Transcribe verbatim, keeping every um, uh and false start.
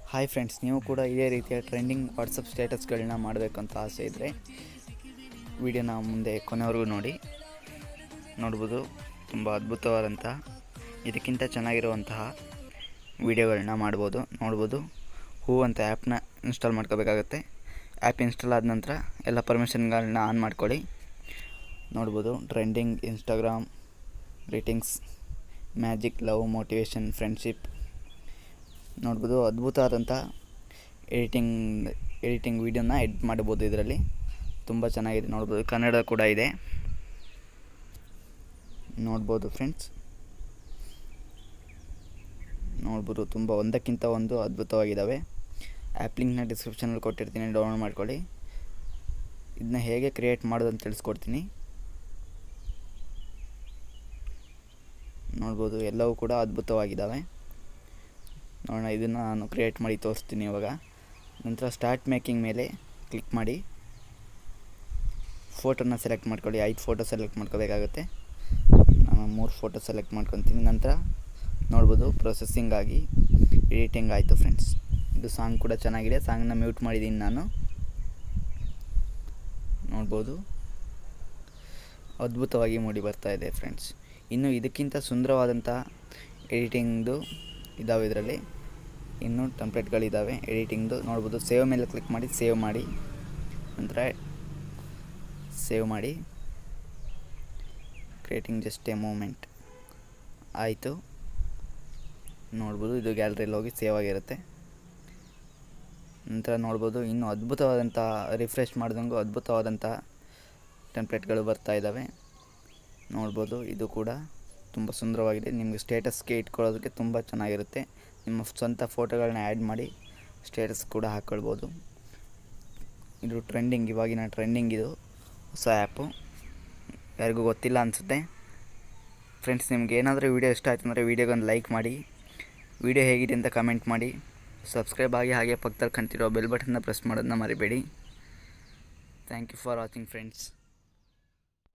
Hi friends, ನೀವು ಕೂಡ ಇದೇ ರೀತಿಯ ಟ್ರೆಂಡಿಂಗ್ ವಾಟ್ಸಪ್ ಸ್ಟೇಟಸ್ಗಳನ್ನ ಮಾಡಬೇಕಂತ ಆಸೆ ಇದ್ದರೆ ವಿಡಿಯೋನ ಮುಂದೆ ಕೊನೆವರೆಗೂ ನೋಡಿ. ನೋಡ್ಬೋದು, ತುಂಬ ಅದ್ಭುತವಾದಂಥ ಇದಕ್ಕಿಂತ ಚೆನ್ನಾಗಿರುವಂತಹ ವಿಡಿಯೋಗಳನ್ನ ಮಾಡ್ಬೋದು. ನೋಡ್ಬೋದು, ಹೂ ಅಂತ ಆ್ಯಪ್ನ ಇನ್ಸ್ಟಾಲ್ ಮಾಡ್ಕೋಬೇಕಾಗತ್ತೆ. ಆ್ಯಪ್ ಇನ್ಸ್ಟಾಲ್ ಆದ ನಂತರ ಎಲ್ಲ ಪರ್ಮಿಷನ್ಗಳನ್ನ ಆನ್ ಮಾಡ್ಕೊಳ್ಳಿ. ನೋಡ್ಬೋದು, trending, Instagram, greetings, magic, love, motivation, friendship. ನೋಡ್ಬೋದು, ಅದ್ಭುತ ಆದಂಥ ಎಡಿಟಿಂಗ್ ಎಡಿಟಿಂಗ್ ವೀಡಿಯೋನ ಎಡಿಟ್ ಮಾಡ್ಬೋದು. ಇದರಲ್ಲಿ ತುಂಬ ಚೆನ್ನಾಗಿದೆ. ನೋಡ್ಬೋದು, ಕನ್ನಡ ಕೂಡ ಇದೆ. ನೋಡ್ಬೋದು ಫ್ರೆಂಡ್ಸ್, ನೋಡ್ಬೋದು, ತುಂಬ ಒಂದಕ್ಕಿಂತ ಒಂದು ಅದ್ಭುತವಾಗಿದ್ದಾವೆ. ಆ್ಯಪ್ ಲಿಂಕ್ನ ಡಿಸ್ಕ್ರಿಪ್ಷನಲ್ಲಿ ಕೊಟ್ಟಿರ್ತೀನಿ, ಡೌನ್ಲೋಡ್ ಮಾಡ್ಕೊಳ್ಳಿ. ಇದನ್ನ ಹೇಗೆ ಕ್ರಿಯೇಟ್ ಮಾಡೋದು ಅಂತ ತಿಳಿಸ್ಕೊಡ್ತೀನಿ. ನೋಡ್ಬೋದು, ಎಲ್ಲವೂ ಕೂಡ ಅದ್ಭುತವಾಗಿದ್ದಾವೆ. ನೋಡೋಣ, ಇದನ್ನು ನಾನು ಕ್ರಿಯೇಟ್ ಮಾಡಿ ತೋರಿಸ್ತೀನಿ ಇವಾಗ. ನಂತರ ಸ್ಟಾರ್ಟ್ ಮೇಕಿಂಗ್ ಮೇಲೆ ಕ್ಲಿಕ್ ಮಾಡಿ ಫೋಟೋನ ಸೆಲೆಕ್ಟ್ ಮಾಡ್ಕೊಳ್ಳಿ. ಐದು ಫೋಟೋ ಸೆಲೆಕ್ಟ್ ಮಾಡ್ಕೋಬೇಕಾಗುತ್ತೆ. ನಾನು ಮೂರು ಫೋಟೋ ಸೆಲೆಕ್ಟ್ ಮಾಡ್ಕೊತೀನಿ. ನಂತರ ನೋಡ್ಬೋದು, ಪ್ರೊಸೆಸಿಂಗ್ ಆಗಿ ಎಡಿಟಿಂಗ್ ಆಯಿತು ಫ್ರೆಂಡ್ಸ್. ಇದು ಸಾಂಗ್ ಕೂಡ ಚೆನ್ನಾಗಿದೆ. ಸಾಂಗ್ನ ಮ್ಯೂಟ್ ಮಾಡಿದ್ದೀನಿ ನಾನು. ನೋಡ್ಬೋದು, ಅದ್ಭುತವಾಗಿ ಮೂಡಿ ಬರ್ತಾ ಇದೆ ಫ್ರೆಂಡ್ಸ್. ಇನ್ನು ಇದಕ್ಕಿಂತ ಸುಂದರವಾದಂಥ ಎಡಿಟಿಂಗ್ದು ಇದ್ದಾವೆ. ಇದರಲ್ಲಿ ಇನ್ನೂ ಟೆಂಪ್ಲೇಟ್ಗಳಿದ್ದಾವೆ ಎಡಿಟಿಂಗ್ದು. ನೋಡ್ಬೋದು, ಸೇವ್ ಮೇಲೆ ಕ್ಲಿಕ್ ಮಾಡಿ ಸೇವ್ ಮಾಡಿ. ನಂತರ ಸೇವ್ ಮಾಡಿ. ಕ್ರಿಯೇಟಿಂಗ್ ಜಸ್ಟ್ ಎ ಮೂಮೆಂಟ್ ಆಯಿತು. ನೋಡ್ಬೋದು, ಇದು ಗ್ಯಾಲರಿಯಲ್ಲಿ ಹೋಗಿ ಸೇವ್ ಆಗಿರುತ್ತೆ. ನಂತರ ನೋಡ್ಬೋದು, ಇನ್ನೂ ಅದ್ಭುತವಾದಂಥ ರಿಫ್ರೆಶ್ ಮಾಡಿದಂಗೂ ಅದ್ಭುತವಾದಂಥ ಟೆಂಪ್ಲೇಟ್ಗಳು ಬರ್ತಾ ಇದ್ದಾವೆ. ನೋಡ್ಬೋದು, ಇದು ಕೂಡ ತುಂಬ ಸುಂದರವಾಗಿದೆ. ನಿಮಗೆ ಸ್ಟೇಟಸ್ಗೆ ಇಟ್ಕೊಳ್ಳೋದಕ್ಕೆ ತುಂಬ ಚೆನ್ನಾಗಿರುತ್ತೆ. ನಿಮ್ಮ ಸ್ವಂತ ಫೋಟೋಗಳನ್ನ ಆ್ಯಡ್ ಮಾಡಿ ಸ್ಟೇಟಸ್ ಕೂಡ ಹಾಕ್ಕೊಳ್ಬೋದು. ಇದು ಟ್ರೆಂಡಿಂಗ್, ಇವಾಗಿನ ಟ್ರೆಂಡಿಂಗ್ ಇದು ಹೊಸ ಆ್ಯಪು. ಯಾರಿಗೂ ಗೊತ್ತಿಲ್ಲ ಅನಿಸುತ್ತೆ ಫ್ರೆಂಡ್ಸ್. ನಿಮ್ಗೆ ಏನಾದರೂ ವೀಡಿಯೋ ಇಷ್ಟ ಆಯಿತು ಅಂದರೆ ವೀಡಿಯೋಗೊಂದು ಲೈಕ್ ಮಾಡಿ. ವೀಡಿಯೋ ಹೇಗಿದೆ ಅಂತ ಕಮೆಂಟ್ ಮಾಡಿ. ಸಬ್ಸ್ಕ್ರೈಬ್ ಆಗಿ ಹಾಗೆ ಪಕ್ಕದಲ್ಲಿ ಕಾಣ್ತಿರೋ ಬೆಲ್ ಬಟನ್ನ ಪ್ರೆಸ್ ಮಾಡೋದನ್ನ ಮರಿಬೇಡಿ. Thank you for watching friends.